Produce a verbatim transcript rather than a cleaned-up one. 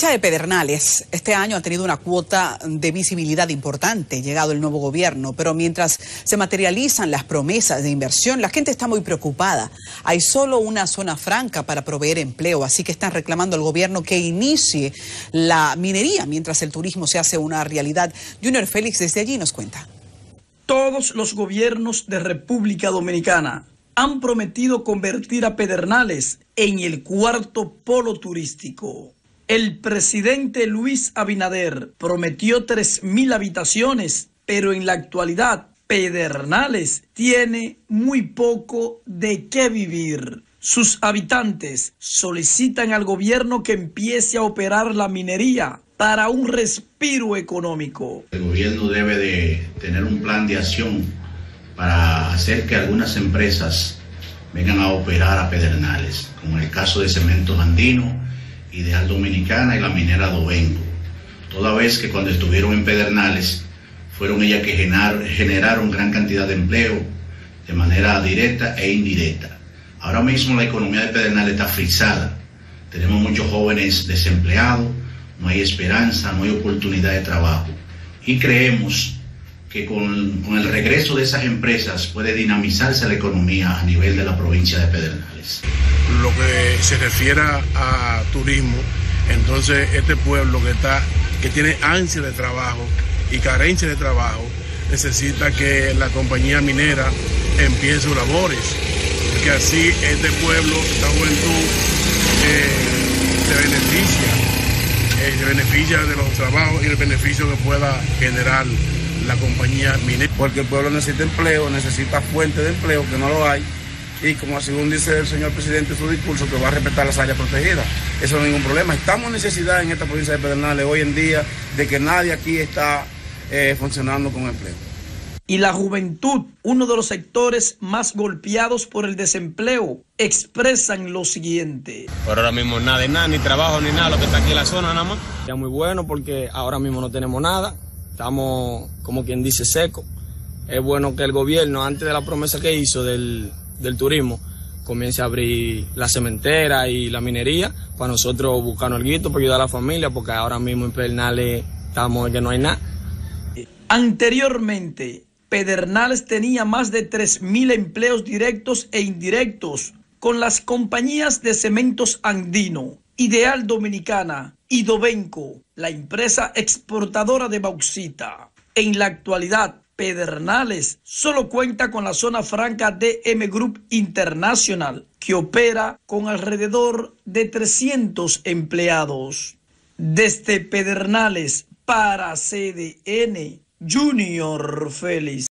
cosecha de Pedernales este año ha tenido una cuota de visibilidad importante, llegado el nuevo gobierno, pero mientras se materializan las promesas de inversión, la gente está muy preocupada. Hay solo una zona franca para proveer empleo, así que están reclamando al gobierno que inicie la minería mientras el turismo se hace una realidad. Junior Félix desde allí nos cuenta. Todos los gobiernos de República Dominicana han prometido convertir a Pedernales en el cuarto polo turístico. El presidente Luis Abinader prometió tres mil habitaciones, pero en la actualidad Pedernales tiene muy poco de qué vivir. Sus habitantes solicitan al gobierno que empiece a operar la minería para un respiro económico. El gobierno debe de tener un plan de acción para hacer que algunas empresas vengan a operar a Pedernales, como en el caso de Cementos Andino, Ideal Dominicana y la minera Dovenco. Toda vez que cuando estuvieron en Pedernales fueron ellas que genar, generaron gran cantidad de empleo de manera directa e indirecta. Ahora mismo la economía de Pedernales está frisada. Tenemos muchos jóvenes desempleados, no hay esperanza, no hay oportunidad de trabajo. Y creemos que con, con el regreso de esas empresas puede dinamizarse la economía a nivel de la provincia de Pedernales. Lo que se refiere a turismo, entonces este pueblo que está, que tiene ansia de trabajo y carencia de trabajo, necesita que la compañía minera empiece sus labores, que así este pueblo, esta juventud, eh, se beneficia, eh, se beneficia de los trabajos y el beneficio que pueda generar la compañía minera. Porque el pueblo necesita empleo, necesita fuente de empleo, que no lo hay. Y como según dice el señor presidente en su discurso, que va a respetar las áreas protegidas. Eso no es ningún problema. Estamos en necesidad en esta provincia de Pedernales hoy en día de que nadie aquí está eh, funcionando con empleo. Y la juventud, uno de los sectores más golpeados por el desempleo, expresan lo siguiente. Pero ahora mismo nada de nada, ni trabajo ni nada, lo que está aquí en la zona nada más. Ya muy bueno porque ahora mismo no tenemos nada, estamos como quien dice seco. Es bueno que el gobierno, antes de la promesa que hizo del, del turismo, comience a abrir la cementera y la minería para nosotros buscarnos algo para ayudar a la familia, porque ahora mismo en Pedernales estamos que no hay nada. Anteriormente, Pedernales tenía más de tres mil empleos directos e indirectos con las compañías de Cementos Andino, Ideal Dominicana y Dovenco, la empresa exportadora de bauxita. En la actualidad, Pedernales solo cuenta con la zona franca D M Group International, que opera con alrededor de trescientos empleados. Desde Pedernales para C D N, Junior Félix.